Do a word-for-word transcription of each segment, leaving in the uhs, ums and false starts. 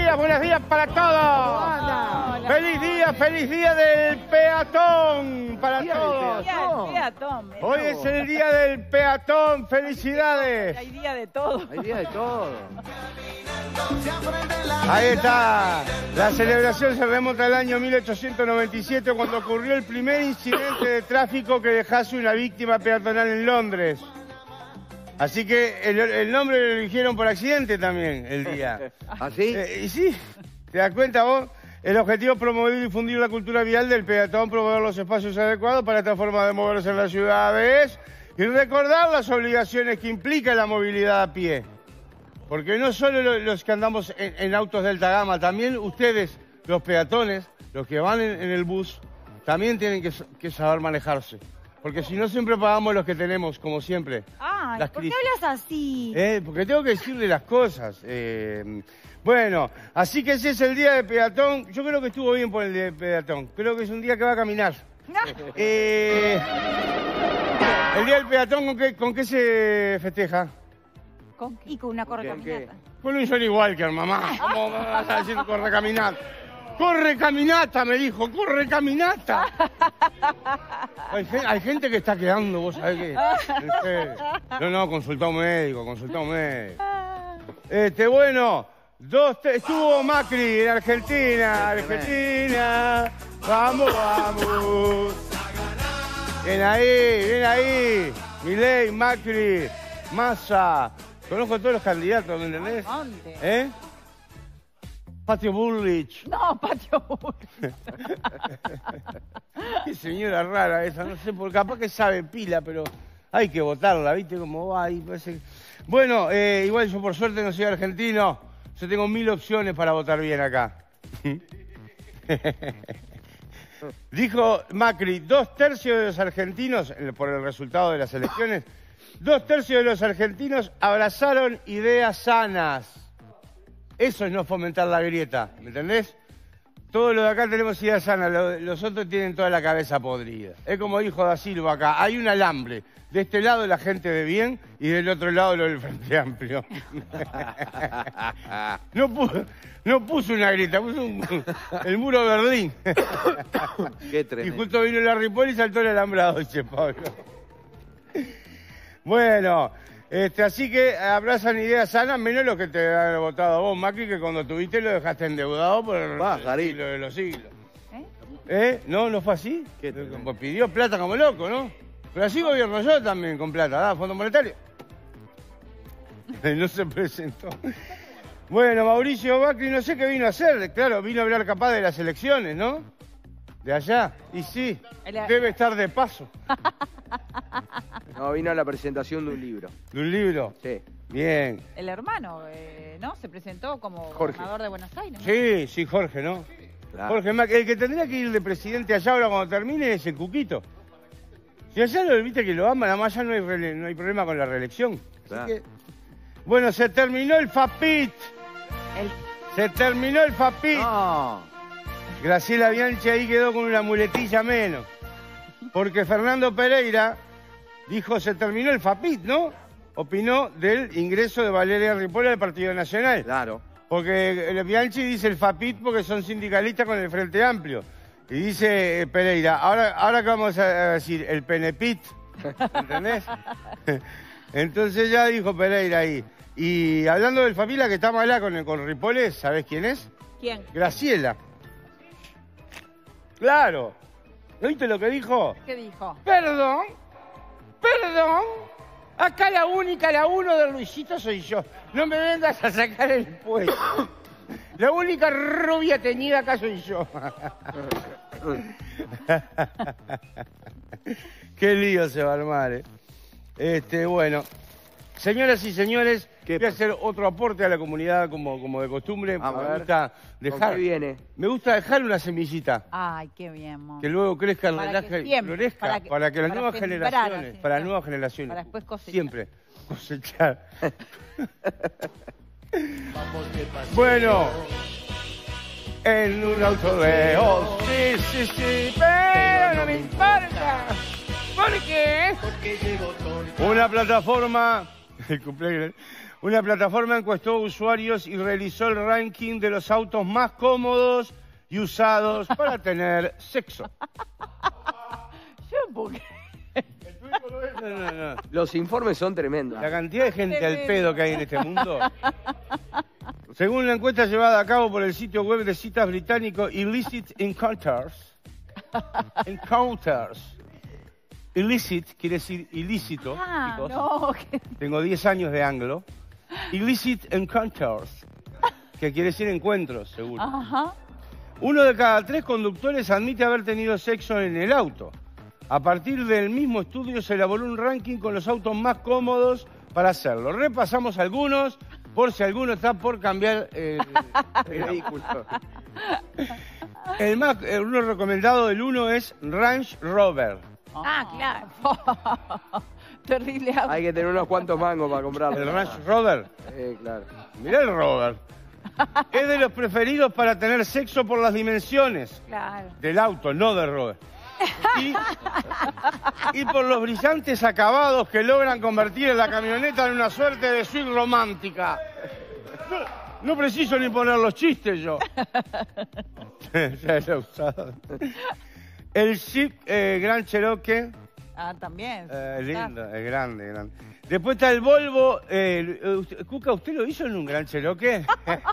días, buenos días para todos. Feliz día, feliz día del peatón para todos. Día del peatón. Hoy es el día del peatón, felicidades. Hay día de todo. Hay día de todo. Ahí está. La celebración se remonta al año mil ochocientos noventa y siete, cuando ocurrió el primer incidente de tráfico que dejase una víctima peatonal en Londres. Así que el, el nombre lo eligieron por accidente también, el día. ¿Así? Eh, y sí, ¿te das cuenta vos? El objetivo es promover y difundir la cultura vial del peatón, promover los espacios adecuados para esta forma de moverse en las ciudades y recordar las obligaciones que implica la movilidad a pie. Porque no solo los que andamos en, en autos de alta gama, también ustedes, los peatones, los que van en, en el bus, también tienen que, que saber manejarse. Porque si no, siempre pagamos los que tenemos, como siempre. Ay, las ¿por qué crisis. hablas así? Eh, porque tengo que decirle las cosas. Eh, bueno, así que ese es el día de peatón. Yo creo que estuvo bien por el día de peatón. Creo que es un día que va a caminar. Eh, el día del peatón, ¿con qué, con qué se festeja? Con, y con una corre ¿Con qué? caminata. Con un Johnny Walker, mamá. ¿Cómo me vas a decir corre caminata? ¡Corre caminata! Me dijo, ¡corre caminata! Hay, gen- hay gente que está quedando, vos sabés que... En serio. No, no, consulta a un médico, consulta a un médico. Este, bueno, dos, tres, estuvo Macri en Argentina, Argentina. Vamos, vamos. Bien ahí, bien ahí. Milei, Macri, Massa. Conozco a todos los candidatos, ¿me entendés? ¿Dónde? ¿Eh? Patio Bullrich. No, Patio Bullrich. Qué señora rara esa, no sé, por capaz que sabe pila, pero hay que votarla, ¿viste cómo va? Ahí parece... Bueno, eh, igual yo por suerte no soy argentino, yo tengo mil opciones para votar bien acá. Dijo Macri, dos tercios de los argentinos, por el resultado de las elecciones, dos tercios de los argentinos abrazaron ideas sanas. Eso es no fomentar la grieta, ¿me entendés? Todos los de acá tenemos ideas sanas, los, los otros tienen toda la cabeza podrida. Es como dijo Da Silva acá, hay un alambre. De este lado la gente de bien y del otro lado lo del Frente Amplio. No puso, no puso una grieta, puso un, el muro de Berlín. Qué Y tremendo. justo vino la Ripoll y saltó el alambrado, dice Pablo. Bueno... Este, así que abrazan ideas sanas, menos los que te han votado a vos, Macri, que cuando tuviste lo dejaste endeudado por el Pajarito. siglo de los siglos. ¿Eh? ¿Eh? ¿No? ¿No fue así? Qué tremendo. Pues pidió plata como loco, ¿no? Pero así gobierno yo también con plata, ¿da? Fondo Monetario. No se presentó. Bueno, Mauricio Macri, no sé qué vino a hacer. Claro, vino a hablar capaz de las elecciones, ¿no? De allá. Y sí, El- debe estar de paso. No, vino a la presentación de un libro. De un libro. Sí. Bien. El hermano, eh, ¿no? Se presentó como Jorge. gobernador de Buenos Aires. ¿no? Sí, sí, Jorge, ¿no? Claro. Jorge Macri, el que tendría que ir de presidente allá ahora cuando termine es el Cuquito. Si allá lo viste que lo aman, además ya no hay, rele- no hay problema con la reelección. Así Claro. que- Bueno, se terminó el FAPIT. El- Se terminó el FAPIT. No. Graciela Bianchi ahí quedó con una muletilla menos. Porque Fernando Pereira dijo, se terminó el FAPIT, ¿no? Opinó del ingreso de Valeria Ripoll al Partido Nacional. Claro. Porque eh, Bianchi dice el FAPIT porque son sindicalistas con el Frente Amplio. Y dice eh, Pereira, ahora, ahora que vamos a decir, el PENEPIT, ¿entendés? Entonces ya dijo Pereira ahí. Y hablando del FAPIT, la que está mala con, con Ripoll, ¿sabés quién es? ¿Quién? Graciela. Claro. ¿No viste lo que dijo? ¿Qué dijo? Perdón, perdón. Acá la única, la uno de Luisito soy yo. No me vengas a sacar el puesto. La única rubia teñida acá soy yo. Qué lío se va a armar, ¿eh? Este, bueno. Señoras y señores, ¿Qué voy a pasa? hacer otro aporte a la comunidad como, como de costumbre. Vamos me a ver. gusta ¿Con dejar, qué viene? me gusta dejar una semillita. Ay, qué bien, Mon. Que luego crezca, Para relaje que y siempre, florezca, para para que, que- las para nuevas sembrar, generaciones, así, para claro. nuevas generaciones, Para después cosechar. siempre cosechar. Bueno, en un auto veo, sí, sí, sí, pero no me importa. ¿Por qué? Una plataforma, el cumpleaños, Una plataforma encuestó a usuarios y realizó el ranking de los autos más cómodos y usados para tener sexo. Yo no puedo creer. No, no, no. Los informes son tremendos. La cantidad de gente al pedo que hay en este mundo. Según la encuesta llevada a cabo por el sitio web de citas británico Illicit Encounters. Encounters. Illicit quiere decir ilícito, Ah, chicos. no. que- Tengo diez años de anglo. Illicit Encounters, que quiere decir encuentros, seguro. Ajá. Uno de cada tres conductores admite haber tenido sexo en el auto. A partir del mismo estudio se elaboró un ranking con los autos más cómodos para hacerlo. Repasamos algunos, por si alguno está por cambiar el, el vehículo. El más, el uno recomendado del uno es Range Rover. Ah, claro. Terrible auto. Hay que tener unos cuantos mangos para comprarlo. El Range Rover. Eh, claro. Mirá el Rover. Es de los preferidos para tener sexo por las dimensiones Claro. del auto, no del Rover. Y, y por los brillantes acabados que logran convertir en la camioneta en una suerte de suite romántica. No, no preciso ni poner los chistes yo. Ya lo he usado. El Jeep eh, Grand Cherokee. Ah, también. Eh, lindo, es grande, grande. Después está el Volvo. Eh, usted- Cuca, ¿usted lo hizo en un Gran Cherokee?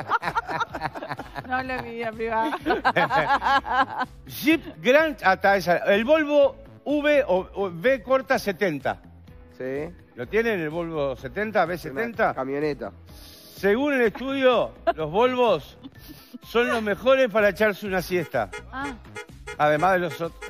No la vida privada. Jeep Grand, hasta esa. El Volvo V o, o V corta setenta. Sí. ¿Lo tienen el Volvo setenta, V Una setenta? camioneta. Según el estudio, los Volvos son los mejores para echarse una siesta. Ah, Además de los otros.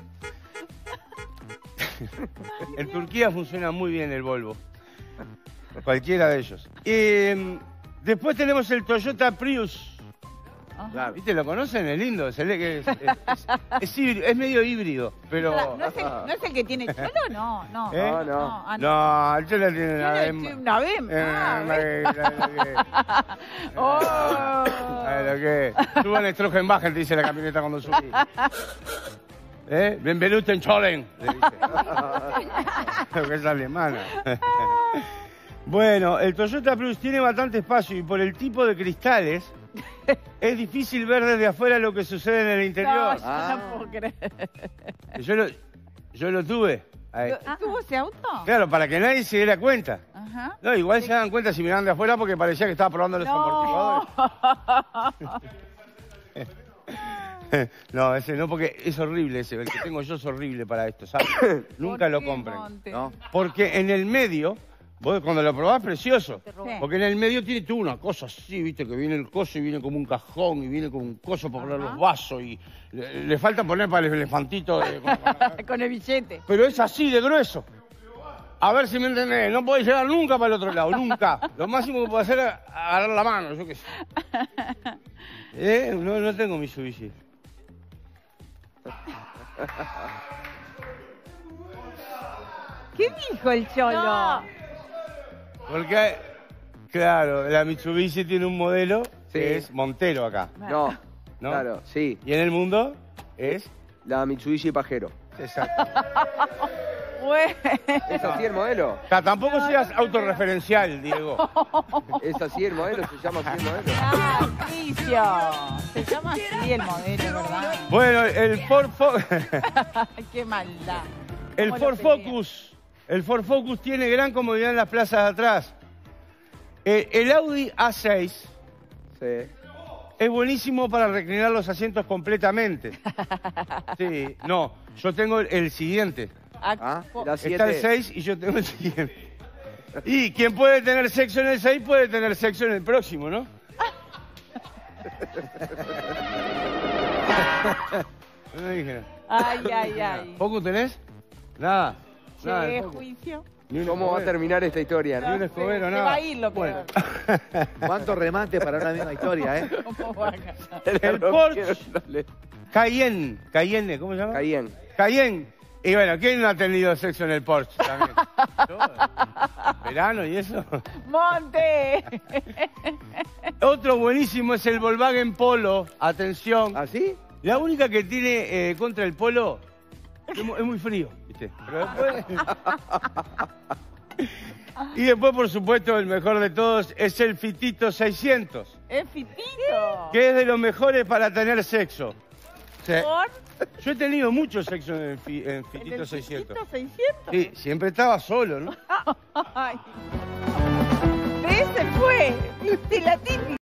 En Turquía funciona muy bien el Volvo. Cualquiera de ellos. Y después tenemos el Toyota Prius. ajá. ¿Viste? ¿Lo conocen? Es lindo. Se lee que es, es, es- es híbrido- es medio híbrido, pero... ¿No es, el, ¿No es el que tiene cholo? No, no. ¿Eh? No, no. ah, No, el Cholo tiene una Tiene vez- una vez Eh, más. eh, eh, Oh. eh, lo que suban Strogenbacher, te dice la camioneta cuando subí. ¿Eh? Benvenuto en Cholen, le dice. Lo que es alemana. Bueno, el Toyota Prius tiene bastante espacio y por el tipo de cristales es difícil ver desde afuera lo que sucede en el No, interior. yo Ah. no puedo creer. Yo, lo, yo lo tuve. Ahí. ¿Tuvo ese auto? Claro, para que nadie se diera cuenta. Ajá. No, igual se dan cuenta si miran de afuera porque parecía que estaba probando los amortiguadores. No, ese no, porque es horrible ese. El que tengo yo es horrible para esto, ¿sabes? Nunca ¿Por lo qué, compren. Monte? ¿No? Porque en el medio, vos cuando lo probás, precioso. Sí. Porque en el medio tiene tú una cosa así, viste, que viene el coso y viene como un cajón y viene como un coso para poner Ajá. los vasos y le, le falta poner para el elefantito. de- Con el billete. Pero es así de grueso. A ver si me entendés, no podés llegar nunca para el otro lado, nunca. Lo máximo que puedo hacer es agarrar la mano, yo qué sé. ¿Eh? No, no tengo Mitsubishi. ¿Qué dijo el cholo? No. Porque, claro, la Mitsubishi tiene un modelo que Sí. es Montero acá, No. ¿no? Claro, sí. Y en el mundo es... La Mitsubishi Pajero. Exacto. Bueno. ¿Es así el modelo? O sea, tampoco seas autorreferencial, Diego. ¿Es así el modelo? ¿Se llama así el modelo? Ah, Patricio. Se llama así el modelo, ¿verdad? Bueno, el Ford, Fo- Qué maldad. el ¿Cómo lo Ford pelea? Focus. El Ford Focus tiene gran comodidad en las plazas de atrás. Eh, el Audi A seis Sí. es buenísimo para reclinar los asientos completamente. Sí, no, yo tengo el, el siguiente. Ah, po- la Está el siete. seis y yo tengo el siguiente. Y quien puede tener sexo en el seis puede tener sexo en el próximo, ¿no? No dije nada. Ay, ay, ay. ¿Poco tenés? Nada. Nada. Che, de poco. juicio. Ni un ¿Cómo va a escobero. terminar esta historia? Ni un ¿no? escobero, Se nada. va a ir lo Bueno. peor. ¿Cuánto remate para una misma historia, eh? ¿Cómo va a ganar? El Porsche Cayenne. Cayenne, ¿cómo se llama? Cayenne. Cayenne. Y bueno, ¿quién no ha tenido sexo en el Porsche también? Yo, ¿Verano y eso? ¡Monte! Otro buenísimo es el Volkswagen Polo. Atención. ¿Así? La única que tiene eh, contra el Polo es mu- es muy frío, ¿viste? Pero después... Y después, por supuesto, el mejor de todos es el Fitito seiscientos. ¿Es Fitito? Que es de los mejores para tener sexo. Sí. ¿Por? Yo he tenido mucho sexo en el, fi, en Fitito ¿En el seiscientos. Fitito seiscientos? Sí, siempre estaba solo, ¿no? Ay. Ese fue. Viste la típica.